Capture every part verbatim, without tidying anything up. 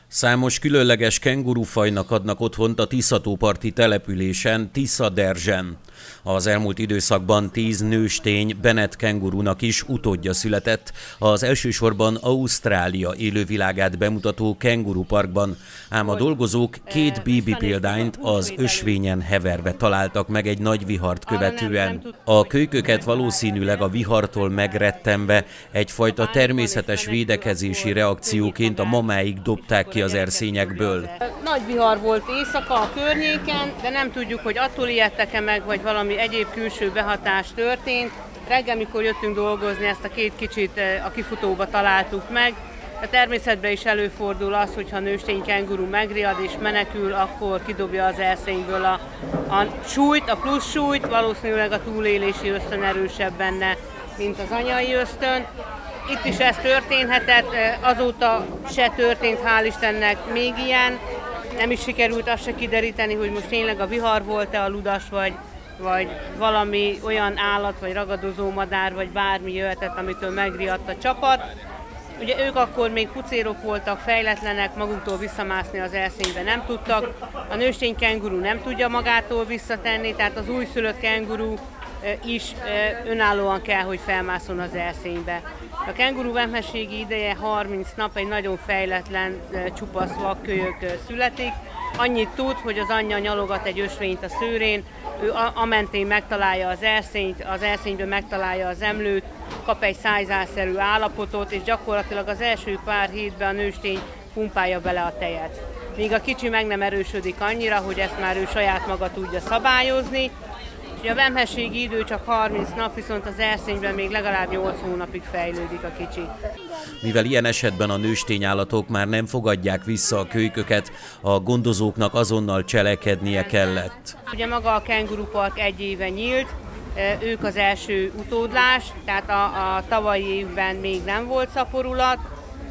Számos különleges kengurufajnak adnak otthont a Tisza-tó-parti településen, Tiszaderzsen. Az elmúlt időszakban tíz nőstény Bennett kengurunak is utódja született az elsősorban Ausztrália élővilágát bemutató kenguruparkban, ám a dolgozók két bébi példányt az ösvényen heverve találtak meg egy nagy vihart követően. A kölyköket valószínűleg a vihartól megrettenve egyfajta természetes védekezési reakcióként a mamáik dobták ki az erszényekből. Nagy vihar volt éjszaka a környéken, de nem tudjuk, hogy attól ijedtek-e meg, vagy valami egyéb külső behatás történt. Reggel, mikor jöttünk dolgozni, ezt a két kicsit a kifutóba találtuk meg. A természetben is előfordul az, hogyha nőstény kenguru megriad és menekül, akkor kidobja az erszényből a, a súlyt, a plusz súlyt, valószínűleg a túlélési ösztön erősebb benne, mint az anyai ösztön. Itt is ez történhetett, azóta se történt, hál' Istennek még ilyen. Nem is sikerült azt se kideríteni, hogy most tényleg a vihar volt-e a ludas, vagy, vagy valami olyan állat, vagy ragadozó madár, vagy bármi jöhetett, amitől megriadt a csapat. Ugye ők akkor még pucérok voltak, fejletlenek, maguktól visszamászni az erszénybe nem tudtak. A nőstény kenguru nem tudja magától visszatenni, tehát az újszülött kenguru is önállóan kell, hogy felmászon az erszénybe. A kenguru vemhességi ideje harminc nap, egy nagyon fejletlen, csupasz vakkölyök születik. Annyit tud, hogy az anyja nyalogat egy ösvényt a szőrén, ő amentén megtalálja az erszényt, az erszényből megtalálja az emlőt, kap egy szájzárszerű állapotot, és gyakorlatilag az első pár hétben a nőstény pumpálja bele a tejet. Míg a kicsi meg nem erősödik annyira, hogy ezt már ő saját maga tudja szabályozni. A vemhességi idő csak harminc nap, viszont az erszényben még legalább nyolc hónapig fejlődik a kicsi. Mivel ilyen esetben a nőstényállatok már nem fogadják vissza a kölyköket, a gondozóknak azonnal cselekednie kellett. Ugye maga a kengurupark egy éve nyílt, ők az első utódlás, tehát a, a tavalyi évben még nem volt szaporulat,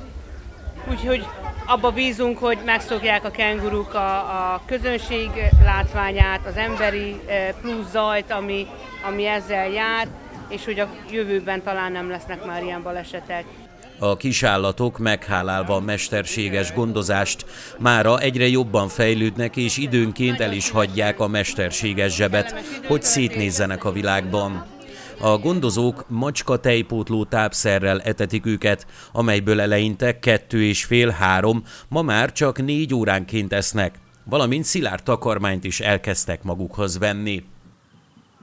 úgyhogy abba bízunk, hogy megszokják a kenguruk a, a közönség látványát, az emberi plusz zajt, ami, ami ezzel jár, és hogy a jövőben talán nem lesznek már ilyen balesetek. A kisállatok meghálálva a mesterséges gondozást mára egyre jobban fejlődnek, és időnként el is hagyják a mesterséges zsebet, hogy szétnézzenek a világban. A gondozók macska tejpótló tápszerrel etetik őket, amelyből eleinte kettő és fél-három, ma már csak négy óránként esznek, valamint szilárd takarmányt is elkezdtek magukhoz venni.